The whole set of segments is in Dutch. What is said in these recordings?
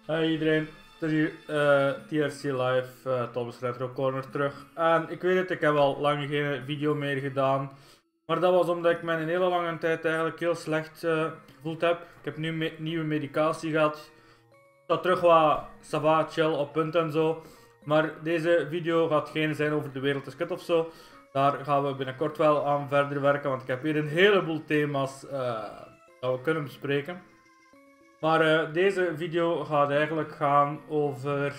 Hey iedereen, het is hier TRC Live, Thomas Retro Corner terug. En ik weet het, ik heb al lang geen video meer gedaan. Maar dat was omdat ik me een hele lange tijd eigenlijk heel slecht gevoeld heb. Ik heb nu nieuwe medicatie gehad. Ik sta terug wat sava, chill, op punt en zo. Maar deze video gaat geen zijn over de wereld is kut of zo. Daar gaan we binnenkort wel aan verder werken, want ik heb hier een heleboel thema's dat we kunnen bespreken. Maar deze video gaat eigenlijk gaan over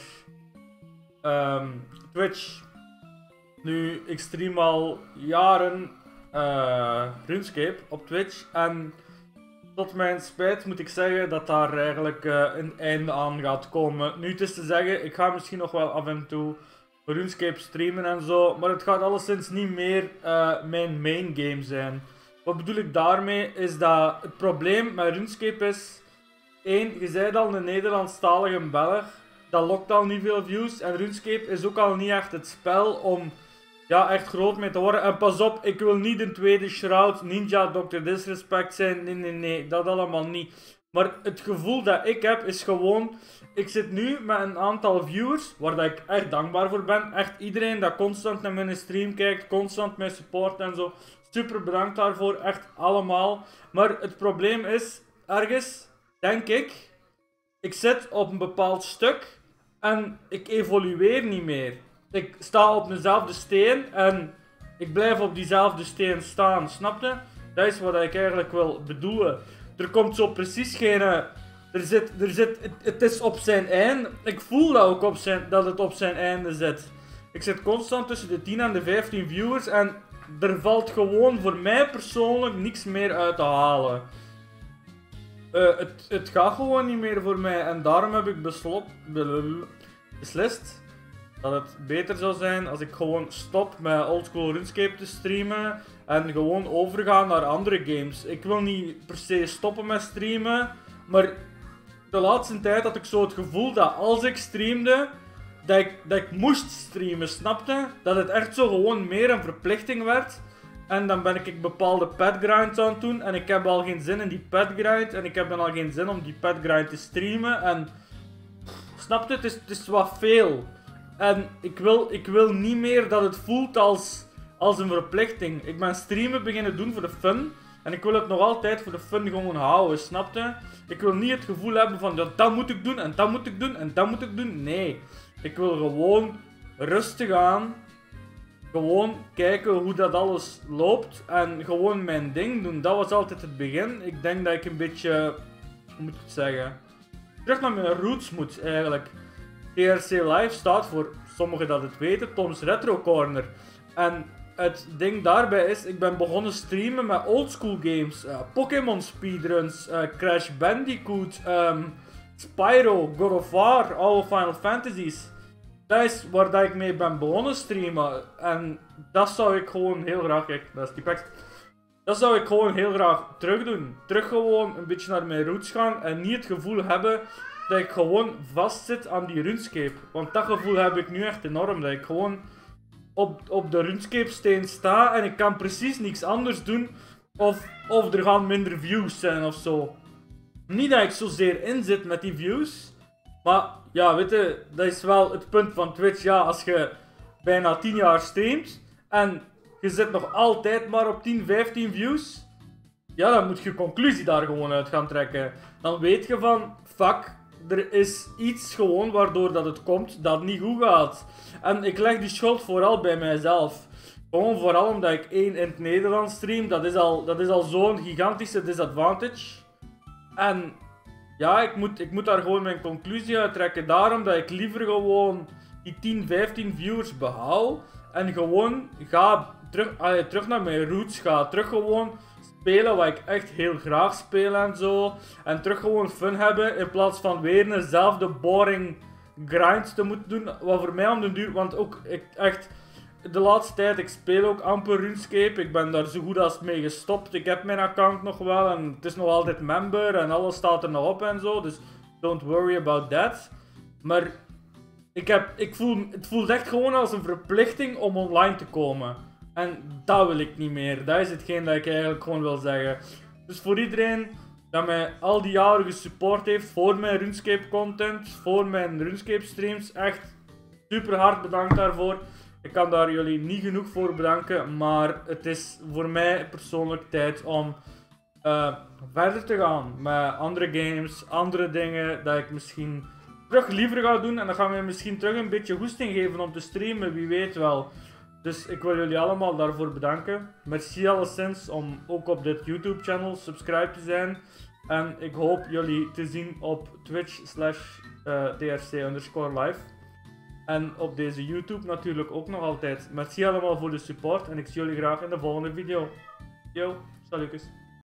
Twitch. Nu, ik stream al jaren RuneScape op Twitch en tot mijn spijt moet ik zeggen dat daar eigenlijk een einde aan gaat komen. Nu, het is te zeggen, ik ga misschien nog wel af en toe RuneScape streamen en zo, maar het gaat alleszins niet meer mijn main game zijn. Wat bedoel ik daarmee, is dat het probleem met RuneScape is... 1, je bent al een Nederlandstalige Belg, dat lokt al niet veel views en RuneScape is ook al niet echt het spel om echt groot mee te worden. En pas op, ik wil niet een tweede Shroud, Ninja, Dr. Disrespect zijn, nee, dat allemaal niet. Maar het gevoel dat ik heb is gewoon, ik zit nu met een aantal viewers, waar dat ik echt dankbaar voor ben. Echt iedereen dat constant naar mijn stream kijkt, constant mij support en zo. Super bedankt daarvoor, echt allemaal. Maar het probleem is, ergens... denk ik zit op een bepaald stuk en ik evolueer niet meer. Ik sta op dezelfde steen en ik blijf op diezelfde steen staan, snap je? Dat is wat ik eigenlijk wil bedoelen. Er komt zo precies geen... het is op zijn einde. Ik voel dat ook dat het op zijn einde zit. Ik zit constant tussen de 10 en de 15 viewers en er valt gewoon voor mij persoonlijk niks meer uit te halen. Het gaat gewoon niet meer voor mij en daarom heb ik beslist dat het beter zou zijn als ik gewoon stop met oldschool RuneScape te streamen en gewoon overga naar andere games. Ik wil niet per se stoppen met streamen, maar de laatste tijd had ik zo het gevoel dat als ik streamde, dat ik moest streamen, snapte? Dat het echt zo gewoon meer een verplichting werd. En dan ben ik bepaalde padgrinds aan het doen en ik heb al geen zin in die padgrind en ik heb dan al geen zin om die padgrind te streamen en... snap je? Het is wat veel. En ik wil niet meer dat het voelt als een verplichting. Ik ben streamen beginnen doen voor de fun en ik wil het nog altijd voor de fun gewoon houden, snap je? Ik wil niet het gevoel hebben van dat moet ik doen en dat moet ik doen en dat moet ik doen. Nee, ik wil gewoon rustig aan. Gewoon kijken hoe dat alles loopt en gewoon mijn ding doen. Dat was altijd het begin. Ik denk dat ik een beetje, hoe moet ik het zeggen, terug naar mijn roots moet eigenlijk. TRC Live staat voor, sommigen dat het weten, Tom's Retro Corner. En het ding daarbij is, ik ben begonnen streamen met oldschool games. Pokémon speedruns, Crash Bandicoot, Spyro, God of War, alle Final Fantasies. Dat is waar dat ik mee ben begonnen streamen en dat zou ik gewoon heel graag, kijk, dat is die tekst. Dat zou ik gewoon heel graag terug doen. Terug gewoon een beetje naar mijn roots gaan en niet het gevoel hebben dat ik gewoon vastzit aan die RuneScape. Want dat gevoel heb ik nu echt enorm, dat ik gewoon op de RuneScape steen sta en ik kan precies niks anders doen of er gaan minder views zijn of zo. Niet dat ik zozeer in zit met die views, maar ja, weet je, dat is wel het punt van Twitch. Ja, als je bijna 10 jaar streamt en je zit nog altijd maar op 10, 15 views, ja, dan moet je conclusie daar gewoon uit gaan trekken. Dan weet je van, fuck, er is iets gewoon waardoor dat het komt dat niet goed gaat. En ik leg die schuld vooral bij mijzelf. Gewoon vooral omdat ik in het Nederlands stream, dat is al zo'n gigantische disadvantage. En... ja, ik moet daar gewoon mijn conclusie uit trekken. Daarom dat ik liever gewoon die 10, 15 viewers behoud. En gewoon ga terug naar mijn roots ga. Terug gewoon spelen wat ik echt heel graag speel en zo. En terug gewoon fun hebben. In plaats van weer eenzelfde boring grind te moeten doen. Wat voor mij aan de duur... want ook echt... de laatste tijd, ik speel ook amper RuneScape. Ik ben daar zo goed als mee gestopt. Ik heb mijn account nog wel en het is nog altijd member en alles staat er nog op en zo. Dus don't worry about that. Maar het voelt echt gewoon als een verplichting om online te komen. En dat wil ik niet meer. Dat is hetgeen dat ik eigenlijk gewoon wil zeggen. Dus voor iedereen dat mij al die jaren gesupport heeft voor mijn RuneScape content, voor mijn RuneScape streams. Echt super hard bedankt daarvoor. Ik kan daar jullie niet genoeg voor bedanken, maar het is voor mij persoonlijk tijd om verder te gaan met andere games, andere dingen dat ik misschien terug liever ga doen. En dat gaat mij misschien terug een beetje goesting geven om te streamen, wie weet wel. Dus ik wil jullie allemaal daarvoor bedanken. Merci alleszins om ook op dit YouTube channel subscribe te zijn. En ik hoop jullie te zien op Twitch/drc_live. En op deze YouTube natuurlijk ook nog altijd. Merci allemaal voor de support en ik zie jullie graag in de volgende video. Yo, salutjes.